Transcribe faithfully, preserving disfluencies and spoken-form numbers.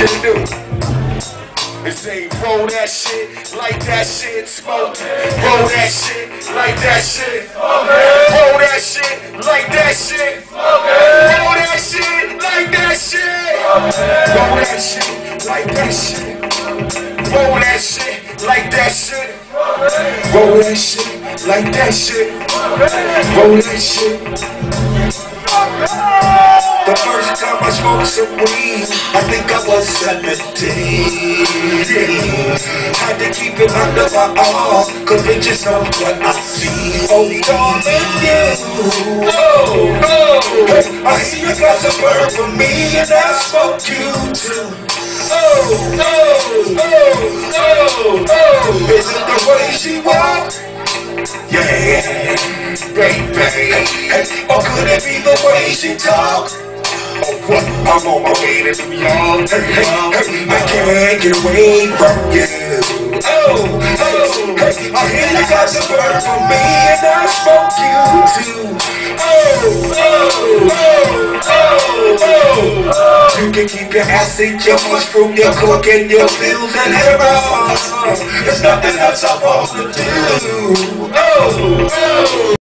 you to do and say, roll that shit, like that shit, smoke. Roll that shit, like that shit. Roll that shit, like that shit. Roll that shit, like that shit. Roll that shit, like that shit. Roll that shit, like that shit. Roll that shit, like that shit. Roll that shit. The first time I smoked some weed, I think I was seventeen. Had to keep it under my arm, cause it just know what I see. Oh, darling, you. Oh, oh. Hey, I see you got some bird for me, and I smoke you too. Oh, oh, oh, oh, oh. Is it the way she walk? Yeah, baby. Hey, or could it be the way she talk? Oh, what? I'm on my way to New York. Hey, hey, hey, I can't get away from you. Oh, oh, hey, I hear you got the bird for me, and I smoke you too. Oh, oh, oh, oh, oh. You can keep your acid, your mushroom, your coke, and your pills and heroin. There's nothing else I want to do. Oh, oh.